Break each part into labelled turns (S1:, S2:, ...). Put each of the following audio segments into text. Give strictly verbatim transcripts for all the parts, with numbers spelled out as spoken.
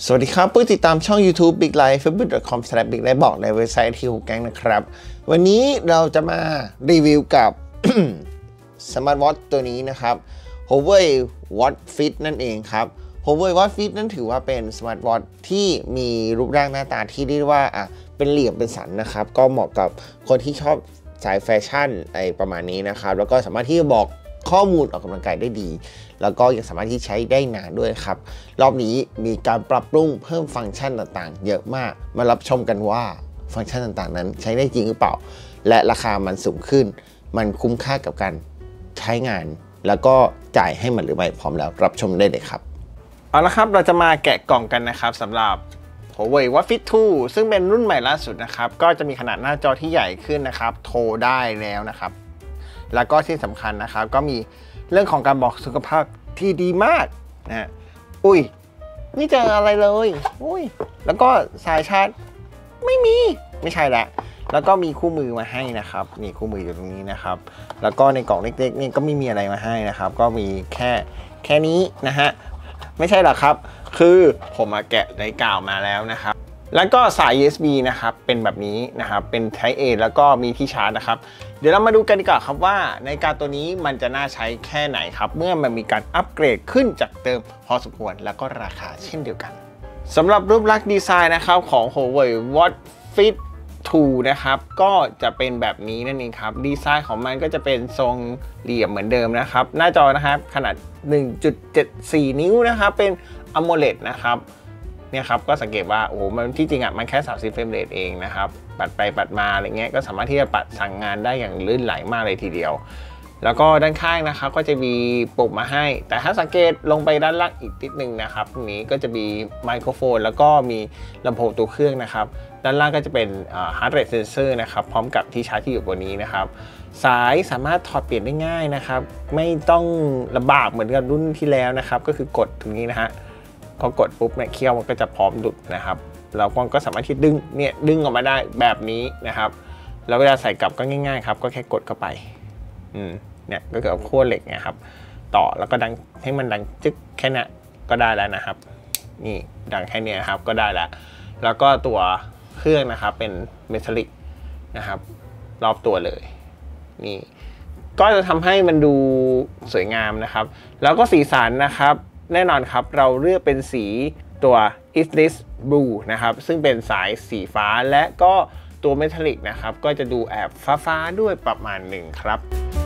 S1: สวัสดีครับผู้ติดตามช่อง YouTube Big Life เฟซบุ๊ก ดอท คอม สแลช บิ๊กไลฟ์ บอกในเว็บไซต์ที่ฮูแก๊งนะครับวันนี้เราจะมารีวิวกับ สมาร์ทวอทช์ตัวนี้นะครับ Huawei Watch Fit นั่นเองครับ Huawei Watch Fit นั่นถือว่าเป็นสมาร์ทวอทช์ที่มีรูปร่างหน้าตาที่เรียกว่าอ่ะเป็นเหลี่ยมเป็นสันนะครับก็เหมาะกับคนที่ชอบสายแฟชั่นอะไรประมาณนี้นะครับแล้วก็สามารถที่จะบอกข้อมูลออกกำลังกายได้ดีแล้วก็ยังสามารถที่ใช้ได้นานด้วยครับรอบนี้มีการปรับปรุงเพิ่มฟังก์ชันต่างๆเยอะมากมารับชมกันว่าฟังก์ชันต่างๆนั้นใช้ได้จริงหรือเปล่าและราคามันสูงขึ้นมันคุ้มค่ากับการใช้งานแล้วก็จ่ายให้มันหรือไม่พร้อมแล้วรับชมได้เลยครับเอาละครับเราจะมาแกะกล่องกันนะครับสำหรับ Huawei Watch Fit ทูซึ่งเป็นรุ่นใหม่ล่าสุดนะครับก็จะมีขนาดหน้าจอที่ใหญ่ขึ้นนะครับโทรได้แล้วนะครับแล้วก็ที่สำคัญนะครับก็มีเรื่องของการบอกสุขภาพที่ดีมากนะอุ้ยไม่เจออะไรเลยอุ้ยแล้วก็สายชาร์จไม่มีไม่ใช่แหละแล้วก็มีคู่มือมาให้นะครับมีคู่มืออยู่ตรงนี้นะครับแล้วก็ในกล่องเล็กๆนี่ก็ไม่มีอะไรมาให้นะครับก็มีแค่แค่นี้นะฮะไม่ใช่หรอกครับคือผมมาแกะในกาวมาแล้วนะครับแล้วก็สาย ยู เอส บี นะครับเป็นแบบนี้นะครับเป็น Type A แล้วก็มีที่ชาร์จนะครับเดี๋ยวเรามาดูกันดีกว่าครับว่าในการตัวนี้มันจะน่าใช้แค่ไหนครับเมื่อมันมีการอัปเกรดขึ้นจากเดิมพอสมควรแล้วก็ราคาเช่นเดียวกันสำหรับรูปลักษณ์ดีไซน์นะครับของ Huawei Watch Fit ทูนะครับก็จะเป็นแบบนี้นั่นเองครับดีไซน์ของมันก็จะเป็นทรงเหลี่ยมเหมือนเดิมนะครับหน้าจอนะครับขนาด หนึ่งจุดเจ็ดสี่ นิ้วนะครับเป็น AMOLED นะครับเนี่ยครับก็สังเกตว่าโอ้โหมันที่จริงอ่ะมันแค่สามสิบเฟรมเรทเองนะครับปัดไปปัดมาอะไรเงี้ยก็สามารถที่จะปัดสั่งงานได้อย่างลื่นไหลมากเลยทีเดียวแล้วก็ด้านข้างนะครับก็จะมีปุ่มมาให้แต่ถ้าสังเกตลงไปด้านล่างอีกนิดนึงนะครับตรงนี้ก็จะมีไมโครโฟนแล้วก็มีลำโพงตัวเครื่องนะครับด้านล่างก็จะเป็น heart rate sensor นะครับพร้อมกับที่ชาร์จที่อยู่บนนี้นะครับสายสามารถถอดเปลี่ยนได้ง่ายนะครับไม่ต้องลำบากเหมือนกับรุ่นที่แล้วนะครับก็คือกดตรงนี้นะฮะพอกดปุ๊บเนี่ยเคี้ยวมันก็จะพร้อมดุดนะครับเราก็สามารถที่ดึงเนี่ยดึงออกมาได้แบบนี้นะครับแล้วเวลาใส่กลับก็ง่ายๆครับก็แค่กดเข้าไปอืมเนี่ยก็คือเอาขั้วเหล็กเนี่ยครับต่อแล้วก็ดังให้มันดังจึ๊กแค่นี้ก็ได้แล้วนะครับนี่ดังแค่นี้ครับก็ได้แล้วแล้วก็ตัวเครื่องนะครับเป็นเมทัลลิกนะครับรอบตัวเลยนี่ก็จะทำให้มันดูสวยงามนะครับแล้วก็สีสันนะครับแน่นอนครับเราเลือกเป็นสีตัว Iris Blue นะครับซึ่งเป็นสายสีฟ้าและก็ตัวเมทัลลิกนะครับก็จะดูแอบฟ้าๆด้วยประมาณหนึ่งครับ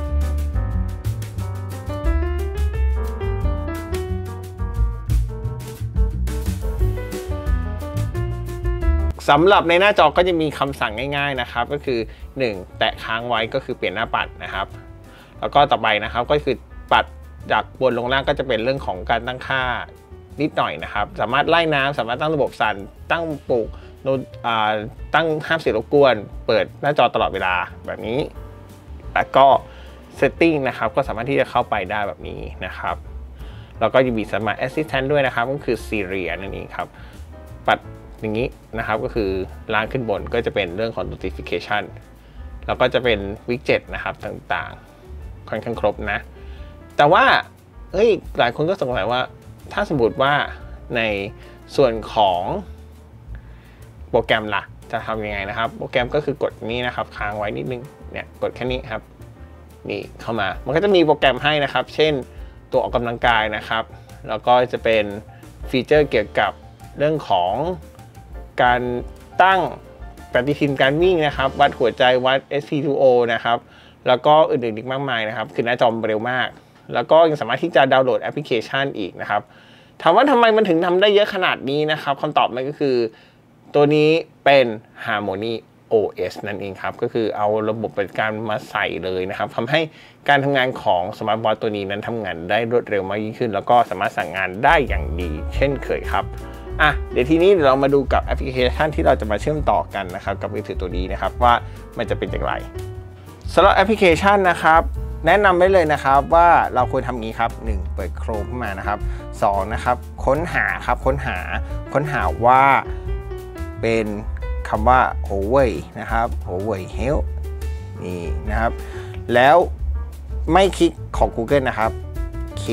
S1: สำหรับในหน้าจอก็จะมีคำสั่งง่ายๆนะครับก็คือหนึ่งแตะค้างไว้ก็คือเปลี่ยนหน้าปัดนะครับแล้วก็ต่อไปนะครับก็คือปัดจากบนลงล่างก็จะเป็นเรื่องของการตั้งค่านิดหน่อยนะครับสามารถไล่น้ำสามารถตั้งระบบสั่นตั้งปลุกตั้งห้ามเสียงรบกวนเปิดหน้าจอตลอดเวลาแบบนี้แล้วก็ setting นะครับก็สามารถที่จะเข้าไปได้แบบนี้นะครับแล้วก็จะมี Smart Assistant ด้วยนะครับก็คือ Siri นั่นเองครับปัดอย่างนี้นะครับก็คือล่างขึ้นบนก็จะเป็นเรื่องของ notification แล้วก็จะเป็น widget นะครับต่างๆค่อนข้างครบนะแต่ว่าเฮ้ยหลายคนก็สงสัยว่าถ้าสมมติว่าในส่วนของโปรแกรมล่ะจะทำยังไงนะครับโปรแกรมก็คือกดนี้นะครับค้างไว้นิดนึงเนี่ยกดแค่นี้ครับนี่เข้ามามันก็จะมีโปรแกรมให้นะครับเช่นตัวออกกำลังกายนะครับแล้วก็จะเป็นฟีเจอร์เกี่ยวกับเรื่องของการตั้งปฏิทินการวิ่งนะครับวัดหัวใจวัด เอส พี ทู โอ นะครับแล้วก็อื่นๆอีกมากมายนะครับคือหน้าจอเร็วมากแล้วก็ยังสามารถที่จะดาวน์โหลดแอปพลิเคชันอีกนะครับถามว่าทำไมมันถึงทำได้เยอะขนาดนี้นะครับคำตอบมันก็คือตัวนี้เป็น Harmony โอ เอส นั่นเองครับก็คือเอาระบบปฏิการมาใส่เลยนะครับทำให้การทำงานของสมาร์ทวอทช์ตัวนี้นั้นทำงานได้รวดเร็วมากยิ่งขึ้นแล้วก็สามารถสั่งงานได้อย่างดีเช่นเคยครับอ่ะเดี๋ยวทีนี้เรามาดูกับแอปพลิเคชันที่เราจะมาเชื่อมต่อกันนะครับกับมือถือตัวนี้นะครับว่ามันจะเป็นอย่างไรสำหรับแอปพลิเคชันนะครับแนะนำไว้เลยนะครับว่าเราควรทำงี้ครับหนึ่งเปิด Chrome ขึ้นมานะครับสองนะครับค้นหาครับค้นหาค้นหาว่าเป็นคำว่า Huawei นะครับ Huawei Health นี่นะครับแล้วไม่คลิกของ Google นะครับคลิก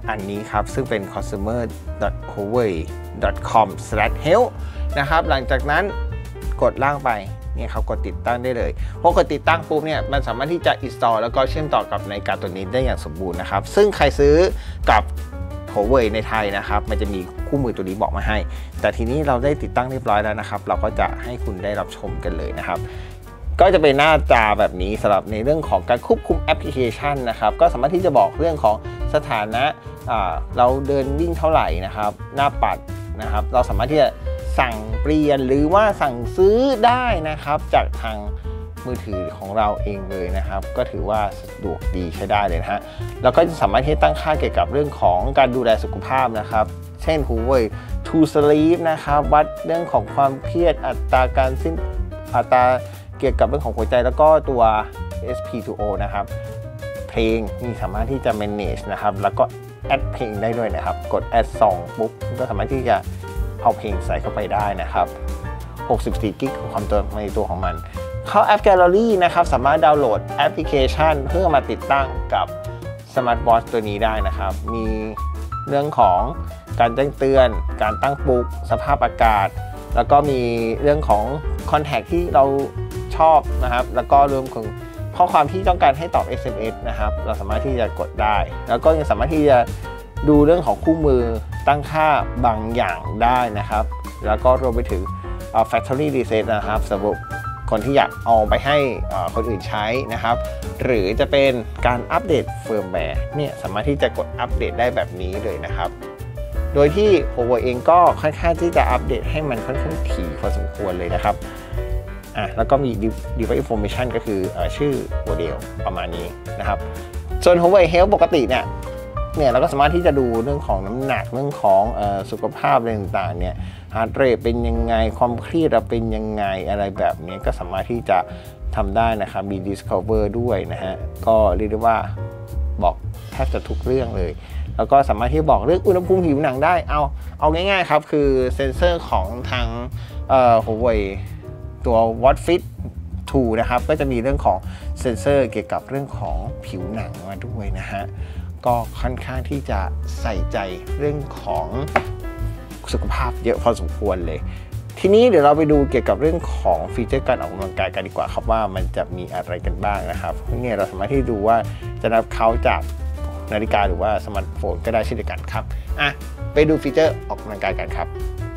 S1: อันนี้ครับซึ่งเป็น คอน ซูเมอร์ ดอท โฮเว่ย ดอท คอม สแลช เฮลป์ นะครับหลังจากนั้นกดล่างไปนี่ครับกดติดตั้งได้เลยพอกดติดตั้งปุ๊บเนี่ยมันสามารถที่จะ install แล้วก็เชื่อมต่อกับนาฬิกาตัวนี้ได้อย่างสมบูรณ์นะครับซึ่งใครซื้อกับ Huawei ในไทยนะครับมันจะมีคู่มือตัวนี้บอกมาให้แต่ทีนี้เราได้ติดตั้งเรียบร้อยแล้วนะครับเราก็จะให้คุณได้รับชมกันเลยนะครับก็จะเป็นหน้าจาแบบนี้สำหรับในเรื่องของการควบคุมแอปพลิเคชันนะครับก็สามารถที่จะบอกเรื่องของสถานะเราเดินวิ่งเท่าไหร่นะครับหน้าปัดนะครับเราสามารถที่จะสั่งเปลี่ยนหรือว่าสั่งซื้อได้นะครับจากทางมือถือของเราเองเลยนะครับก็ถือว่าสะดวกดีใช้ได้เลยนะฮะแล้วก็จะสามารถที่ตั้งค่าเกี่ยวกับเรื่องของการดูแลสุขภาพนะครับเช่น Huawei To Sleep นะครับวัดเรื่องของความเครียดอัตราการสิ้นอัตราเกี่ยวกับเรื่องของหัวใจแล้วก็ตัว เอส พี ทู โอ นะครับเพลงนี่สามารถที่จะ manage นะครับแล้วก็แอดเพลงได้ด้วยนะครับกด add song ปุ๊บก็สามารถที่จะเอาเพลงใส่เข้าไปได้นะครับหกสิบสี่กิกความตัวในตัวของมันเข้าแอป Gallery นะครับสามารถดาวน์โหลดแอปพลิเคชันเพื่อมาติดตั้งกับ Smart Watch ตัวนี้ได้นะครับมีเรื่องของการแจ้งเตือนการตั้งปลุกสภาพอากาศแล้วก็มีเรื่องของ Contact ที่เราชอบนะครับแล้วก็รวมถึงข้อความที่ต้องการให้ตอบ เอส เอ็ม เอส นะครับเราสามารถที่จะกดได้แล้วก็ยังสามารถที่จะดูเรื่องของคู่มือตั้งค่าบางอย่างได้นะครับแล้วก็รวมไปถึง Factory Reset นะครับสำหรับคนที่อยากเอาไปให้คนอื่นใช้นะครับหรือจะเป็นการอัปเดตเฟิร์มแวร์เนี่ยสามารถที่จะกดอัปเดตได้แบบนี้เลยนะครับโดยที่ Huawei เองก็ค่อนข้างที่จะอัปเดตให้มันค่อนข้างถี่พอสมควรเลยนะครับอ่ะแล้วก็มี Device Information ก็คือเอ่อชื่อโมเดลประมาณนี้นะครับส่วน Huawei Health ปกติเนี่ยเนี่ยเราก็สามารถที่จะดูเรื่องของน้ำหนักเรื่องของเอ่อสุขภาพอะไรต่างๆเนี่ยฮาร์ทเรทเป็นยังไงความเครียดเราเป็นยังไงอะไรแบบนี้ก็สามารถที่จะทำได้นะครับมี Discover ด้วยนะฮะก็เรียกได้ว่าบอกแทบจะทุกเรื่องเลยแล้วก็สามารถที่บอกเรื่องอุณหภูมิผิวหนังได้เอาเอาง่ายๆครับคือเซ็นเซอร์ของทางเอ่อ Huawei ตัว Watch Fit ทู นะครับก็จะมีเรื่องของเซ็นเซอร์เกี่ยวกับเรื่องของผิวหนังมาด้วยนะฮะก็ค่อนข้างที่จะใส่ใจเรื่องของสุขภาพเยอะพอสมควรเลยทีนี้เดี๋ยวเราไปดูเกี่ยวกับเรื่องของฟีเจอร์การออกกำลังกายกันดีกว่าครับว่ามันจะมีอะไรกันบ้างนะครับเนี่ยเราสามารถที่ดูว่าจะนับเขาจากนาฬิกาหรือว่าสมาร์ทโฟนก็ได้เช่นเดียวกันครับอ่ะไปดูฟีเจอร์ออกกำลังกายกันครับ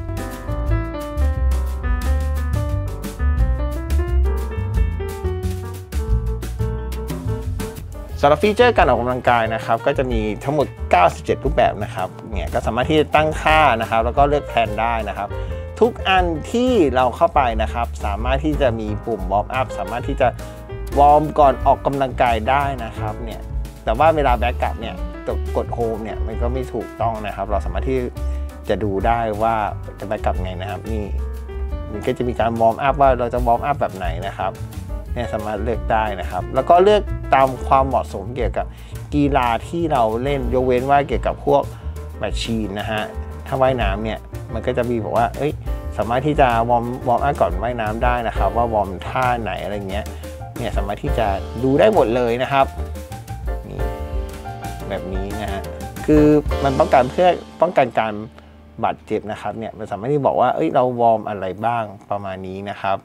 S1: สำหรับฟีเจอร์การออกกำลังกายนะครับก็จะมีทั้งหมดเก้าสิบเจ็ดรูปแบบนะครับเนี่ยก็สามารถที่จะตั้งค่านะครับแล้วก็เลือกแพลนได้นะครับทุกอันที่เราเข้าไปนะครับสามารถที่จะมีปุ่มวอร์มอัพสามารถที่จะวอร์มก่อนออกกำลังกายได้นะครับเนี่ยแต่ว่าเวลาแบ็กกลับเนี่ยกดโฮมเนี่ยมันก็ไม่ถูกต้องนะครับเราสามารถที่จะดูได้ว่าจะแบ็กกลับไงนะครับนี่มันก็จะมีการวอร์มอัพว่าเราจะวอร์มอัพแบบไหนนะครับเนี่ยสามารถเลือกได้นะครับแล้วก็เลือกตามความเหมาะสมเกี่ยวกับกีฬาที่เราเล่นยกเว้นว่าเกี่ยวกับพวกแมชชีนนะฮะถ้าว่ายน้ำเนี่ยมันก็จะมีบอกว่าเอ้ยสามารถที่จะวอร์มวอร์มอัพก่อนว่ายน้ำได้นะครับว่าวอร์มท่าไหนอะไรเงี้ยเนี่ยสามารถที่จะดูได้หมดเลยนะครับนี่แบบนี้นะฮะคือมันป้องกันเพื่อป้องกันการบาดเจ็บนะครับเนี่ยมันสามารถที่บอกว่าเอ้ยเราวอร์มอะไรบ้างประมาณนี้นะครับ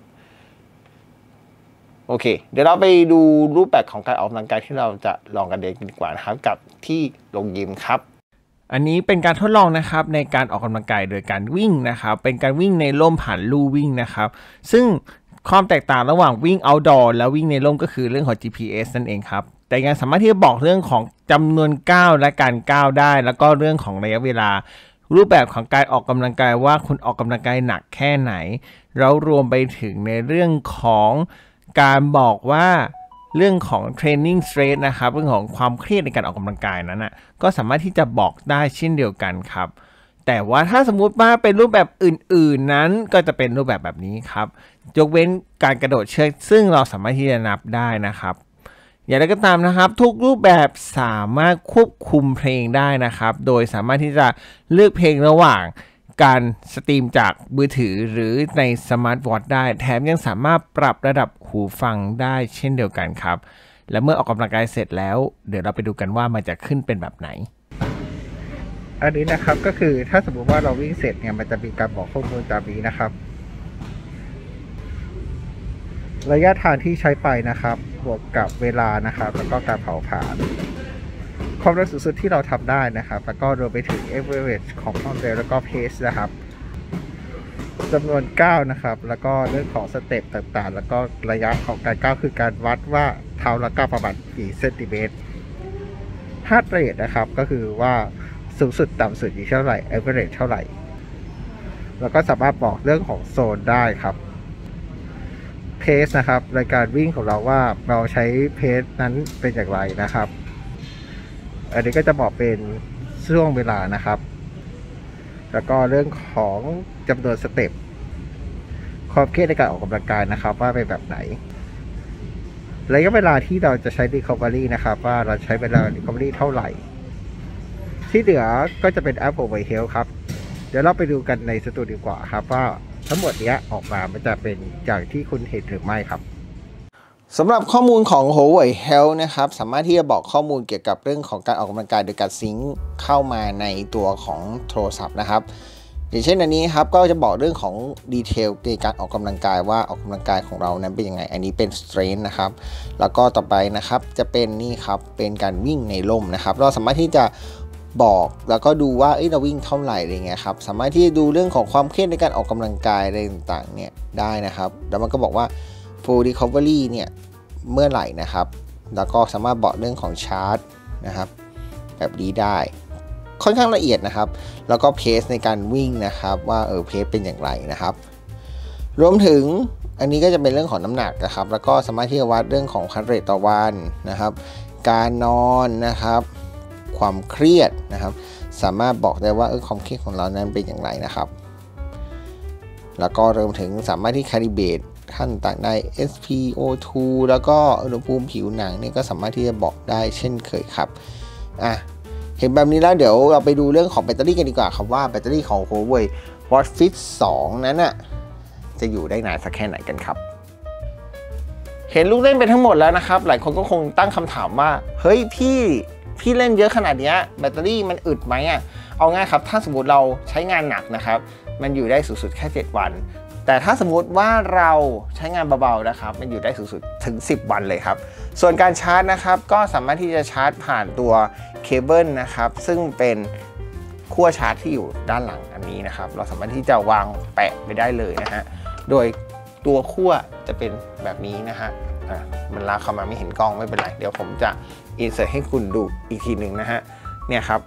S1: โอเคเดี๋ยวเราไปดูรูปแบบของการออกกำลังกายที่เราจะลองกันเด็กดีกว่านะครับกับที่ลงยิมครับอันนี้เป็นการทดลองนะครับในการออกกำลังกายโดยการวิ่งนะครับเป็นการวิ่งในร่มผ่านลู่วิ่งนะครับซึ่งความแตกต่างระหว่างวิ่ง outdoor และวิ่งในร่มก็คือเรื่องของ จี พี เอส นั่นเองครับแต่ยังสามารถที่จะบอกเรื่องของจำนวนก้าวและการก้าวได้แล้วก็เรื่องของระยะเวลารูปแบบของการออกกำลังกายว่าคุณออกกำลังกายหนักแค่ไหนแล้วรวมไปถึงในเรื่องของการบอกว่าเรื่องของ training stress นะครับเรื่องของความเครียดในการออกกำลังกายนั้นนะก็สามารถที่จะบอกได้เช่นเดียวกันครับแต่ว่าถ้าสมมุติว่าเป็นรูปแบบอื่นๆนั้นก็จะเป็นรูปแบบแบบนี้ครับยกเว้นการกระโดดเชือกซึ่งเราสามารถที่จะนับได้นะครับอย่างไรก็ตามนะครับทุกรูปแบบสามารถควบคุมเพลงได้นะครับโดยสามารถที่จะเลือกเพลงระหว่างการสตรีมจากมือถือหรือในสมาร์ทวอทได้แถมยังสามารถปรับระดับหูฟังได้เช่นเดียวกันครับและเมื่อออกกำลังกายเสร็จแล้วเดี๋ยวเราไปดูกันว่ามันจะขึ้นเป็นแบบไหน
S2: อันนี้นะครับก็คือถ้าสมมติว่าเราวิ่งเสร็จเนี่ยมันจะมีการบอกข้อมูลตามนี้นะครับระยะทางที่ใช้ไปนะครับบวกกับเวลานะครับแล้วก็การเผาผลาญความเร็วสูงสุดที่เราทำได้นะครับแล้วก็รวมไปถึง average ของความเร็วแล้วก็ pace นะครับจำนวนก้าวนะครับแล้วก็เรื่องของสเต็ปต่างๆแล้วก็ระยะของการก้าวคือการวัดว่าเท้าเราก้าวประมาณกี่เซนติเมตรฮาร์ทเรทนะครับก็คือว่าสูงสุดต่ำสุดอยู่เท่าไหร่ average เท่าไหร่แล้วก็สามารถบอกเรื่องของโซนได้ครับเพสนะครับรายการวิ่งของเราว่าเราใช้เพสนั้นเป็นอย่างไรนะครับอันนี้ก็จะบอกเป็นช่วงเวลานะครับแล้วก็เรื่องของจำนวนสเต็ปความเครียดในการออกกำลังกายนะครับว่าเป็นแบบไหนระยะเวลาที่เราจะใช้ recovery นะครับว่าเราใช้เวลา recovery เท่าไหร่ที่เหลือก็จะเป็นแอป Huawei Health ครับเดี๋ยวเราไปดูกันในสตูดีกว่าครับว่าทั้งหมดนี้ออกมามันจะเป็นอย่างที่คุณเห็นหรือไม่ครับ
S1: สำหรับข้อมูลของ Huawei Health นะครับสามารถที่จะบอกข้อมูลเกี่ยวกับเรื่องของการออกกำลังกายโดยการซิงค์เข้ามาในตัวของโทรศัพท์นะครับอย่างเช่นอันนี้ครับก็จะบอกเรื่องของดีเทลในการออกกำลังกายว่าออกกำลังกายของเรานั้นเป็นยังไงอันนี้เป็น strength นะครับแล้วก็ต่อไปนะครับจะเป็นนี่ครับเป็นการวิ่งในร่มนะครับเราสามารถที่จะบอกแล้วก็ดูว่าเอ้ยเราวิ่งเท่าไหร่อะไรเงี้ยครับสามารถที่จะดูเรื่องของความเครียดในการออกกำลังกายอะไรต่างๆเนี่ยได้นะครับแล้วมันก็บอกว่า full recovery เนี่ยเมื่อไหร่นะครับแล้วก็สามารถบอกเรื่องของชาร์ตนะครับแบบนี้ได้ค่อนข้างละเอียดนะครับแล้วก็เพสในการวิ่งนะครับว่าเออเพสเป็นอย่างไรนะครับรวมถึงอันนี้ก็จะเป็นเรื่องของน้ำหนักนะครับแล้วก็สามารถที่จะวัดเรื่องของheart rateต่อวันนะครับการนอนนะครับความเครียดนะครับสามารถบอกได้ว่าเออความเครียดของเรานั้นเป็นอย่างไรนะครับแล้วก็รวมถึงสามารถที่คาลิเบรตขั้นต่างได้ เอส พี โอ ทู แล้วก็อุณหภูมิผิวหนังนี่ก็สามารถที่จะบอกได้เช่นเคยครับอ่ะเห็นแบบนี้แล้วเดี๋ยวเราไปดูเรื่องของแบตเตอรี่กันดีกว่าครับว่าแบตเตอรี่ของ Huawei Watch Fit สองนั้นน่ะจะอยู่ได้นานสักแค่ไหนกันครับเห็นลูกเล่นไปทั้งหมดแล้วนะครับหลายคนก็คงตั้งคำถามว่าเฮ้ยพี่พี่เล่นเยอะขนาดนี้แบตเตอรี่มันอึดไหมอ่ะเอาง่ายครับถ้าสมมติเราใช้งานหนักนะครับมันอยู่ได้สูงสุดแค่เจ็ดวันแต่ถ้าสมมุติว่าเราใช้งานเบาๆนะครับมันอยู่ได้สูงสุดถึงสิบวันเลยครับส่วนการชาร์จนะครับก็สามารถที่จะชาร์จผ่านตัวเคเบิลนะครับซึ่งเป็นขั้วชาร์จที่อยู่ด้านหลังอันนี้นะครับเราสามารถที่จะวางแปะไปได้เลยนะฮะโดยตัวขั้วจะเป็นแบบนี้นะฮะอ่ะมันลากเข้ามาไม่เห็นกล้องไม่เป็นไรเดี๋ยวผมจะอินเสิร์ตให้คุณดูอีกทีหนึ่งนะฮะเนี่ยครับ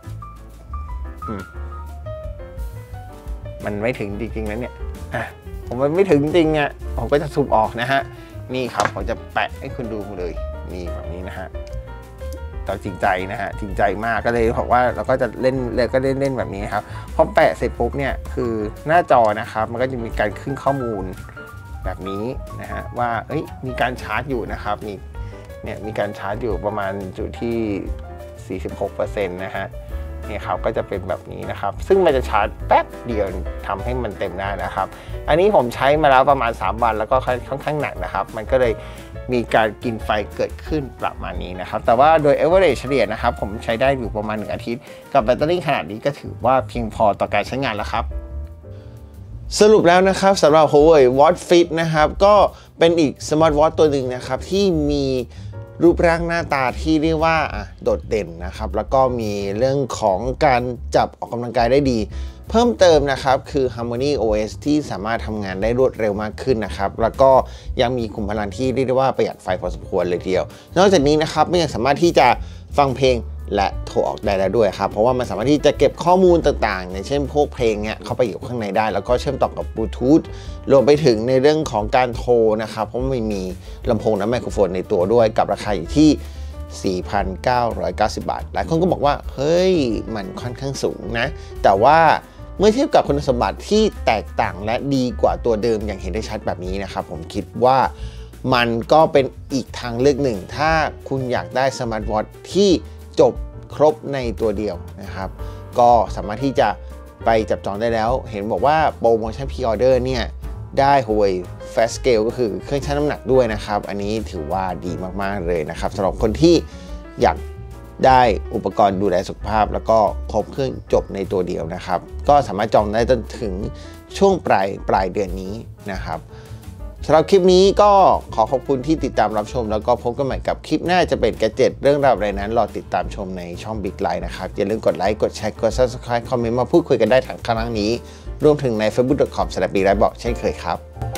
S1: มันไม่ถึงจริงๆแล้วเนี่ยอ่ะผมมันไม่ถึงจริงอ่ะผมก็จะสูบออกนะฮะนี่ครับผมจะแปะให้คุณดูเลยนี่แบบนี้นะฮะเราจริงใจนะฮะจริงใจมากก็เลยบอกว่าเราก็จะเล่นเลยก็เล่นเล่นแบบนี้ครับพอแปะเสร็จปุ๊บเนี่ยคือหน้าจอนะครับมันก็จะมีการขึ้นข้อมูลแบบนี้นะฮะว่าเอ้ยมีการชาร์จอยู่นะครับมีเนี่ยมีการชาร์จอยู่ประมาณจุดที่ สี่สิบหกเปอร์เซ็นต์ นะฮะนี่ครับก็จะเป็นแบบนี้นะครับซึ่งมันจะชาร์จแป๊บเดียวทำให้มันเต็มได้นะครับอันนี้ผมใช้มาแล้วประมาณสามวันแล้วก็ค่อนข้างหนักนะครับมันก็เลยมีการกินไฟเกิดขึ้นประมาณนี้นะครับแต่ว่าโดย average เฉลี่ยนะครับผมใช้ได้อยู่ประมาณหนึ่งอาทิตย์กับแบตเตอรี่ขนาดนี้ก็ถือว่าเพียงพอต่อการใช้งานแล้วครับสรุปแล้วนะครับสำหรับ Huawei Watch Fit นะครับก็เป็นอีกสมาร์ทวอทตัวหนึ่งนะครับที่มีรูปร่างหน้าตาที่เรียกว่าโดดเด่นนะครับแล้วก็มีเรื่องของการจับออกกำลังกายได้ดีเพิ่มเติมนะครับคือ Harmony โอ เอส ที่สามารถทำงานได้รวดเร็วมากขึ้นนะครับแล้วก็ยังมีขุมพลังที่เรียกได้ว่าประหยัดไฟพอสมควรเลยทีเดียวนอกจากนี้นะครับมันยังสามารถที่จะฟังเพลงและโทรออกได้แล้วด้วยครับเพราะว่ามันสามารถที่จะเก็บข้อมูลต่างๆอย่างเช่นพวกเพลงเนี่ยเข้าไปอยู่ข้างในได้แล้วก็เชื่อมต่อกับบลูทูธรวมไปถึงในเรื่องของการโทรนะครับเพราะมันมีลำโพงและไมโครโฟนในตัวด้วยกับราคาอยู่ที่ สี่พันเก้าร้อยเก้าสิบ บาทหลายคนก็บอกว่าเฮ้ยมันค่อนข้างสูงนะแต่ว่าเมื่อเทียบกับคุณสมบัติที่แตกต่างและดีกว่าตัวเดิมอย่างเห็นได้ชัดแบบนี้นะครับผมคิดว่ามันก็เป็นอีกทางเลือกหนึ่งถ้าคุณอยากได้สมาร์ทวอทที่จบครบในตัวเดียวนะครับก็สามารถที่จะไปจับจองได้แล้วเห็นบอกว่าโปรโมชั่นพรีออเดอร์เนี่ยได้ Huawei Fast Scale ก็คือเครื่องชั่งน้ำหนักด้วยนะครับอันนี้ถือว่าดีมากๆเลยนะครับสำหรับคนที่อยากได้อุปกรณ์ดูแลสุขภาพแล้วก็ครบเครื่องจบในตัวเดียวนะครับก็สามารถจองได้จนถึงช่วงปลายปลายเดือนนี้นะครับสำหรับคลิปนี้ก็ขอขอบคุณที่ติดตามรับชมแล้วก็พบกันใหม่กับคลิปหน้าจะเป็นแกดเจ็ตเรื่องราวอะไรนั้นรอติดตามชมในช่อง Big Line นะครับอย่าลืมกดไลค์กดแชร์กด ซับสไครบ์ คอมเมนต์มาพูดคุยกันได้ทางข้างล่างนี้รวมถึงใน เฟซบุ๊ก ดอท คอม สแลช บิ๊กไลน์ บอกเช่นเคยครับ